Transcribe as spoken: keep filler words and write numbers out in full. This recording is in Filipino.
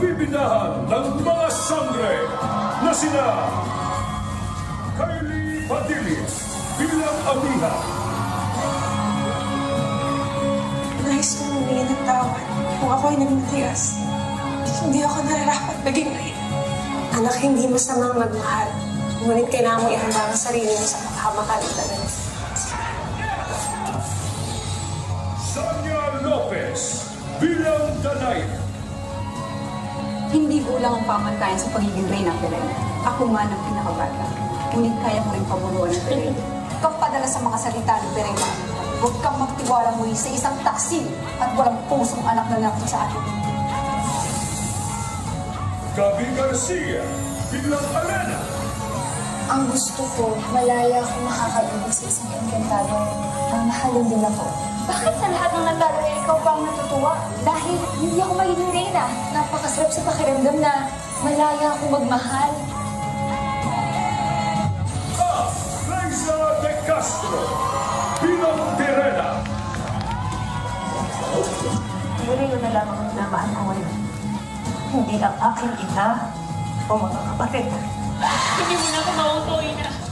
bibinahan ng mga sangre na sina Kylie Padillas bilang amiha. Nais kong humingi ng tawad kung ako ay nagmatigas. Hindi ako nararapat maging reyna. Anak, hindi masamang magmahal. Ngunit kailangan mo ihanda ang sarili mo sa kapahamakan ng dalan. Sonia Lopez bilang Danay. Hindi kulang ang pamantayan sa pagiging reyna ng Belen. Ako man ang pinakabata. Ngunit kaya mo rin pabunuan ng Belen. Kang padala sa mga salita ng Belen. Huwag kang magtiwala muli sa isang taksil at walang pusong anak na nakita sa atin. Gabi Garcia bilang Alena. Ang gusto ko, malaya akong makakaibig sa isang engkantado ang mahalin din ako. Bakit sa lahat ng nagdalo ay ikaw pa ang natutuwa? Dahil hindi ako magiging reyna. Napakasarap sa pakiramdam na malaya akong magmahal. Ah, Liza de Castro bilang Tirena. Muli ko na lang ang namaan ko ngayon. Hindi ang aking ina o mga kapatid. Hindi mo na ako mautuin na.